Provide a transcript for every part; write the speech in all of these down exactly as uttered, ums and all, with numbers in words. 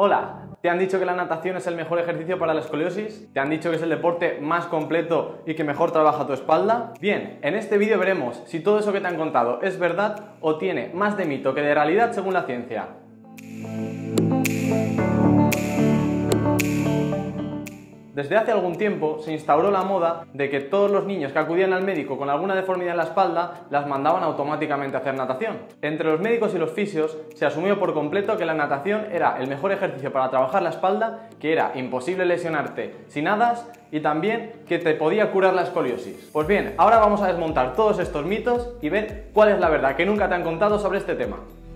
Hola, ¿te han dicho que la natación es el mejor ejercicio para la escoliosis? ¿Te han dicho que es el deporte más completo y que mejor trabaja tu espalda? Bien, en este vídeo veremos si todo eso que te han contado es verdad o tiene más de mito que de realidad según la ciencia. Desde hace algún tiempo se instauró la moda de que todos los niños que acudían al médico con alguna deformidad en la espalda las mandaban automáticamente a hacer natación. Entre los médicos y los fisios se asumió por completo que la natación era el mejor ejercicio para trabajar la espalda, que era imposible lesionarte si nadas y también que te podía curar la escoliosis. Pues bien, ahora vamos a desmontar todos estos mitos y ver cuál es la verdad que nunca te han contado sobre este tema.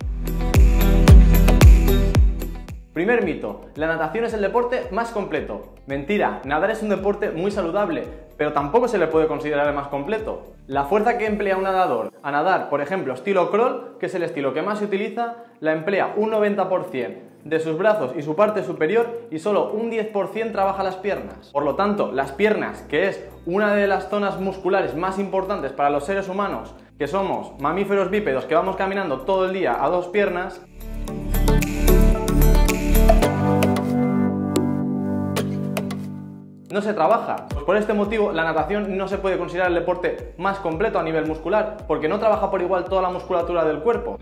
Primer mito, la natación es el deporte más completo. Mentira, nadar es un deporte muy saludable, pero tampoco se le puede considerar el más completo. La fuerza que emplea un nadador a nadar, por ejemplo, estilo crawl, que es el estilo que más se utiliza, la emplea un noventa por cien de sus brazos y su parte superior y solo un diez por cien trabaja las piernas. Por lo tanto, las piernas, que es una de las zonas musculares más importantes para los seres humanos, que somos mamíferos bípedos que vamos caminando todo el día a dos piernas, no se trabaja. Pues por este motivo la natación no se puede considerar el deporte más completo a nivel muscular, porque no trabaja por igual toda la musculatura del cuerpo.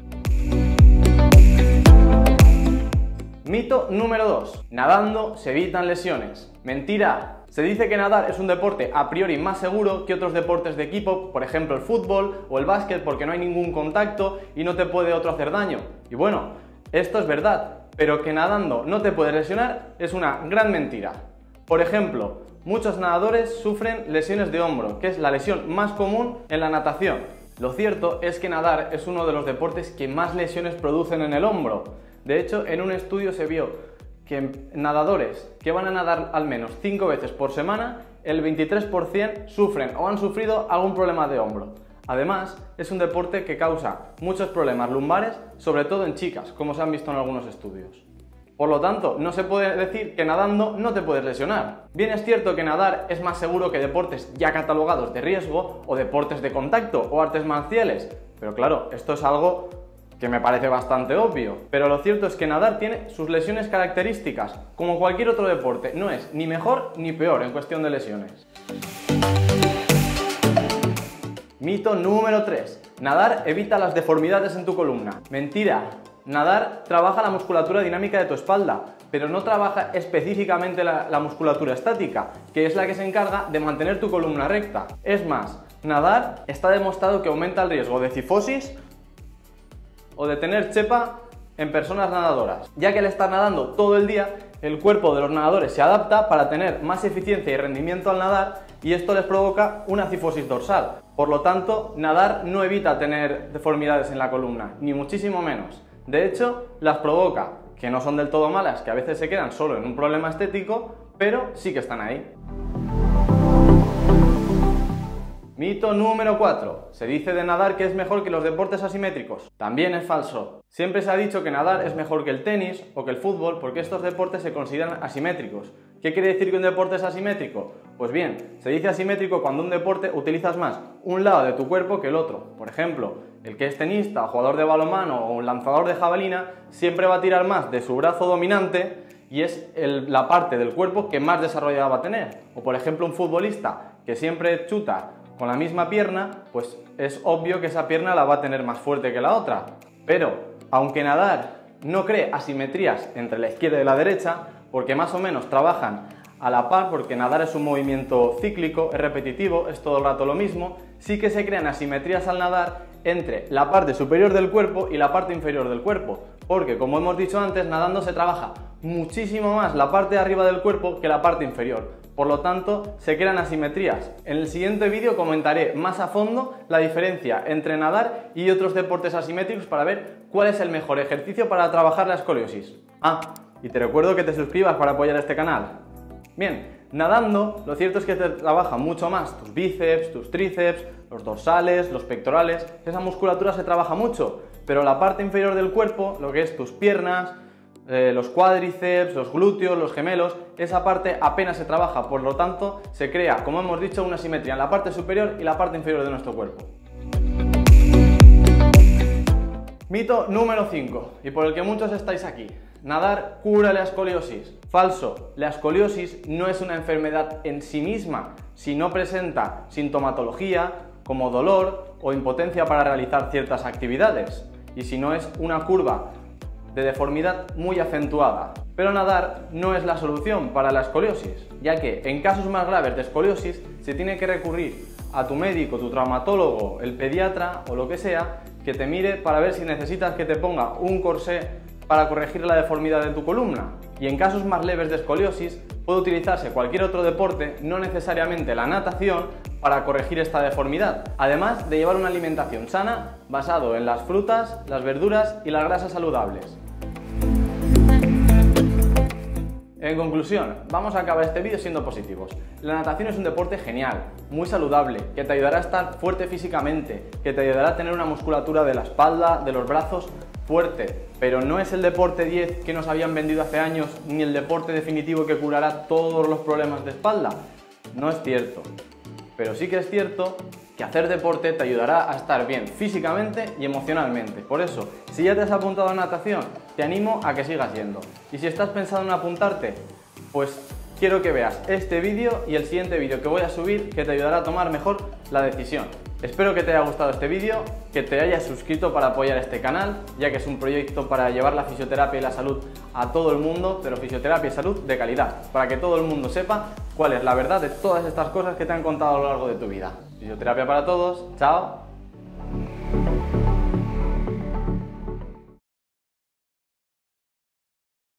Mito número dos. Nadando se evitan lesiones. Mentira. Se dice que nadar es un deporte a priori más seguro que otros deportes de equipo, por ejemplo el fútbol o el básquet, porque no hay ningún contacto y no te puede otro hacer daño. Y bueno, esto es verdad, pero que nadando no te puedes lesionar es una gran mentira. Por ejemplo, muchos nadadores sufren lesiones de hombro, que es la lesión más común en la natación. Lo cierto es que nadar es uno de los deportes que más lesiones producen en el hombro. De hecho, en un estudio se vio que nadadores que van a nadar al menos cinco veces por semana, el veintitrés por cien sufren o han sufrido algún problema de hombro. Además, es un deporte que causa muchos problemas lumbares, sobre todo en chicas, como se han visto en algunos estudios. Por lo tanto, no se puede decir que nadando no te puedes lesionar. Bien es cierto que nadar es más seguro que deportes ya catalogados de riesgo o deportes de contacto o artes marciales, pero claro, esto es algo que me parece bastante obvio. Pero lo cierto es que nadar tiene sus lesiones características, como cualquier otro deporte, no es ni mejor ni peor en cuestión de lesiones. Mito número tres. Nadar evita las deformidades en tu columna. Mentira. Nadar trabaja la musculatura dinámica de tu espalda, pero no trabaja específicamente la, la musculatura estática, que es la que se encarga de mantener tu columna recta. Es más, nadar está demostrado que aumenta el riesgo de cifosis o de tener chepa en personas nadadoras, ya que al estar nadando todo el día, el cuerpo de los nadadores se adapta para tener más eficiencia y rendimiento al nadar y esto les provoca una cifosis dorsal. Por lo tanto, nadar no evita tener deformidades en la columna, ni muchísimo menos. De hecho, las provoca, que no son del todo malas, que a veces se quedan solo en un problema estético, pero sí que están ahí. Mito número cuatro. Se dice de nadar que es mejor que los deportes asimétricos. También es falso. Siempre se ha dicho que nadar es mejor que el tenis o que el fútbol porque estos deportes se consideran asimétricos. ¿Qué quiere decir que un deporte es asimétrico? Pues bien, se dice asimétrico cuando un deporte utilizas más un lado de tu cuerpo que el otro. Por ejemplo, el que es tenista, jugador de balonmano o un lanzador de jabalina siempre va a tirar más de su brazo dominante y es el, la parte del cuerpo que más desarrollada va a tener. O por ejemplo un futbolista que siempre chuta con la misma pierna, pues es obvio que esa pierna la va a tener más fuerte que la otra. Pero, aunque nadar no cree asimetrías entre la izquierda y la derecha, porque más o menos trabajan a la par, porque nadar es un movimiento cíclico, es repetitivo, es todo el rato lo mismo, sí que se crean asimetrías al nadar entre la parte superior del cuerpo y la parte inferior del cuerpo, porque como hemos dicho antes, nadando se trabaja muchísimo más la parte de arriba del cuerpo que la parte inferior. Por lo tanto, se crean asimetrías. En el siguiente vídeo comentaré más a fondo la diferencia entre nadar y otros deportes asimétricos para ver cuál es el mejor ejercicio para trabajar la escoliosis. Ah, y te recuerdo que te suscribas para apoyar este canal. Bien, nadando, lo cierto es que te trabaja mucho más tus bíceps, tus tríceps, los dorsales, los pectorales. Esa musculatura se trabaja mucho, pero la parte inferior del cuerpo, lo que es tus piernas, Eh, los cuádriceps, los glúteos, los gemelos, esa parte apenas se trabaja, por lo tanto se crea, como hemos dicho, una simetría en la parte superior y la parte inferior de nuestro cuerpo. Mito número cinco, y por el que muchos estáis aquí. nadar cura la escoliosis. Falso, la escoliosis no es una enfermedad en sí misma, si no presenta sintomatología como dolor o impotencia para realizar ciertas actividades, y si no es una curva de deformidad muy acentuada. Pero nadar no es la solución para la escoliosis, ya que en casos más graves de escoliosis se tiene que recurrir a tu médico, tu traumatólogo, el pediatra o lo que sea, que te mire para ver si necesitas que te ponga un corsé para corregir la deformidad de tu columna. Y en casos más leves de escoliosis puede utilizarse cualquier otro deporte, no necesariamente la natación, para corregir esta deformidad, además de llevar una alimentación sana basado en las frutas, las verduras y las grasas saludables. En conclusión, vamos a acabar este vídeo siendo positivos. La natación es un deporte genial, muy saludable, que te ayudará a estar fuerte físicamente, que te ayudará a tener una musculatura de la espalda, de los brazos fuerte, pero no es el deporte diez que nos habían vendido hace años, ni el deporte definitivo que curará todos los problemas de espalda. No es cierto, pero sí que es cierto que hacer deporte te ayudará a estar bien físicamente y emocionalmente. Por eso, si ya te has apuntado a natación, te animo a que sigas yendo. Y si estás pensando en apuntarte, pues quiero que veas este vídeo y el siguiente vídeo que voy a subir, que te ayudará a tomar mejor la decisión. Espero que te haya gustado este vídeo, que te hayas suscrito para apoyar este canal, ya que es un proyecto para llevar la fisioterapia y la salud a todo el mundo, pero fisioterapia y salud de calidad, para que todo el mundo sepa cuál es la verdad de todas estas cosas que te han contado a lo largo de tu vida. Fisioterapia para todos, chao.